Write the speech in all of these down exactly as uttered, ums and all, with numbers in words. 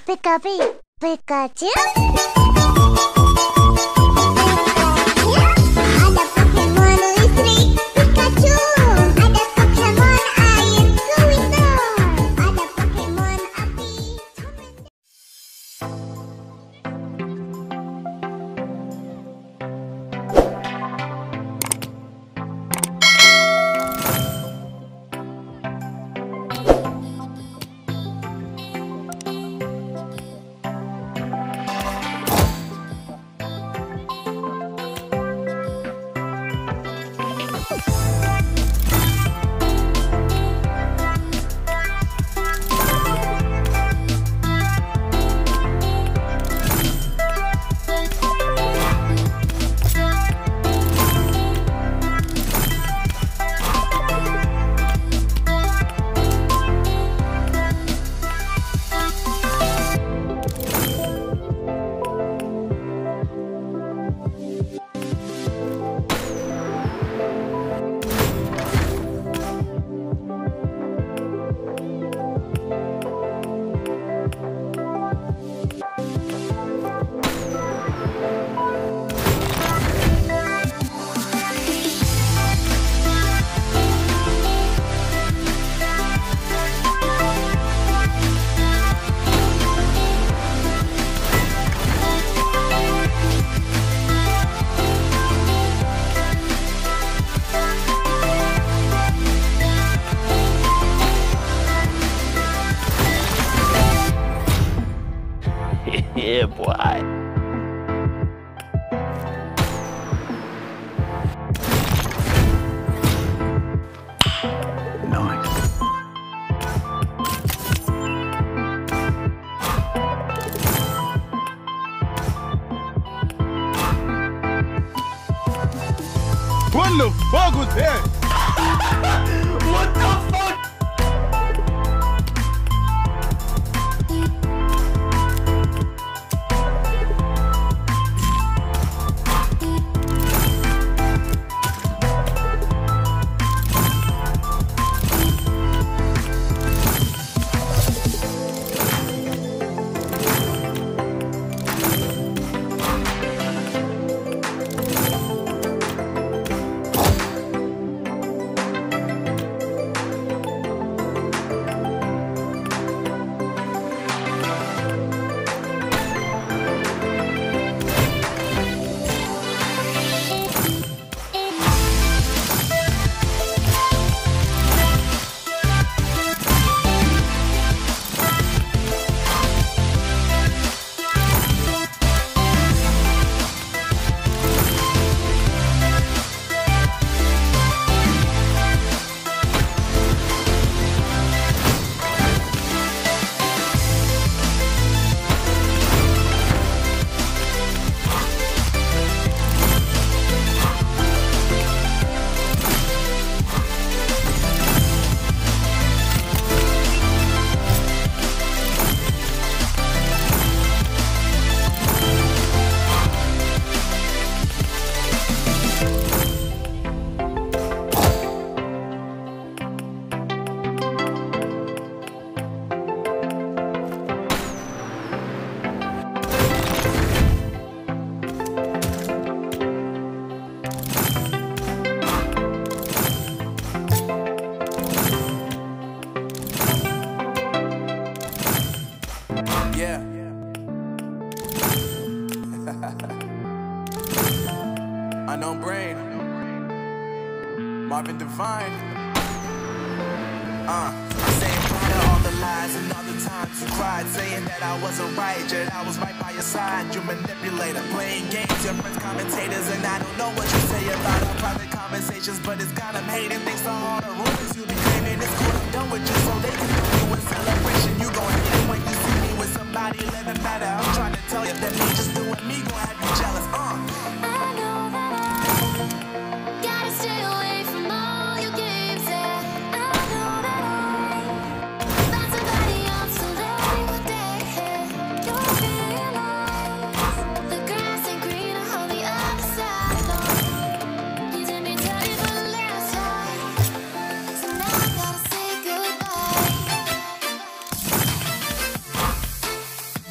Pika-pee, Pikachu. Ada Pokemon listrik Pikachu. Ada Pokemon air Squirtle. Ada Pokemon api Yeah, boy. What the fuck was that? What the fuck? Yeah. Unknown Brain. Marvin Devine. Uh, I'm saying bye to all the lies and all the times you cried, saying that I wasn't right, yet I was right by your side. You manipulator, playing games, your friends commentators, and I don't know what you say about our private conversations, but it's got them hating. Thanks to all the rumors you be claiming, it's cool, I'm done with you, so they can do you a celebration. You gon' hate when you see me with somebody living better. I'm trying to tell you that me just doing me gon' have you jealous. Uh. I know that I gotta stay away from all your games. Yeah, I know that I found somebody else so they would dare. You'll realize the grass ain't greener on the other side. No, you did me dirty for the last time, so now I gotta say goodbye.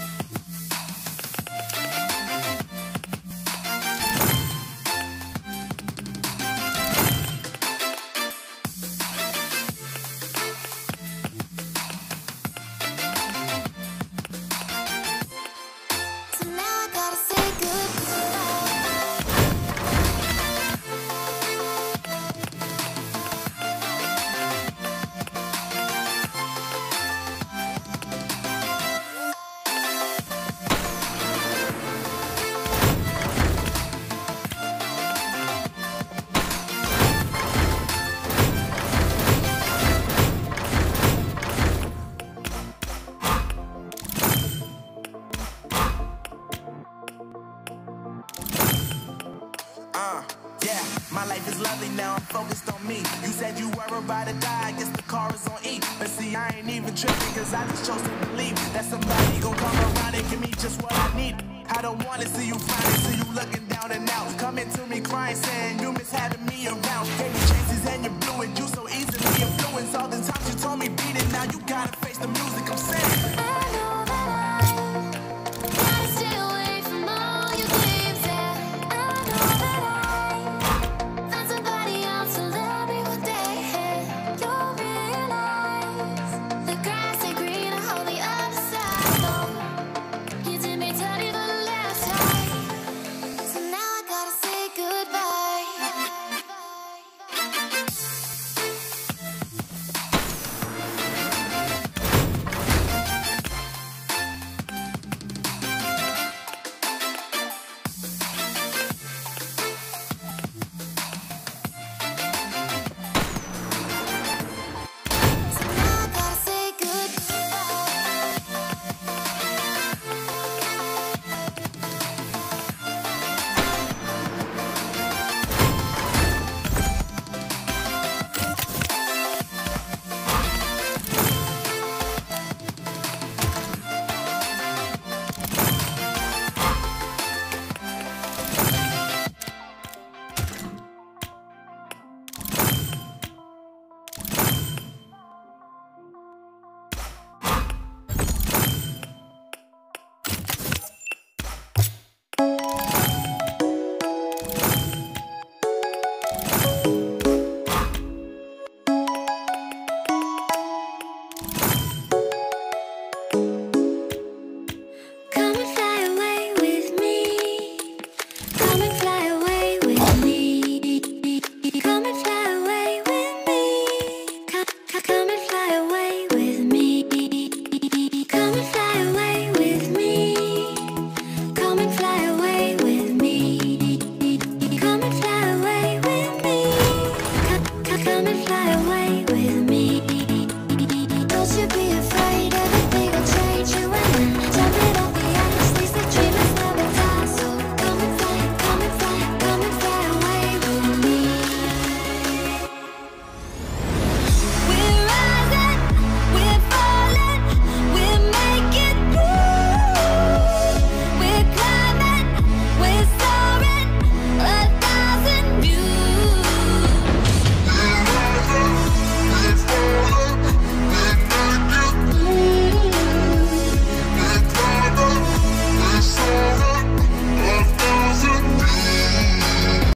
My life is lovely now, I'm focused on me. You said you were about to die, I guess the car is on E. But see, I ain't even tripping, cause I just chose to believe that somebody gon' come around and give me just what I need. I don't wanna see you finally, see you looking down and out. Coming to me crying, saying you miss having me around. Gave me chances and you blew it, you so easily influenced. All the times you told me beat it, now you gotta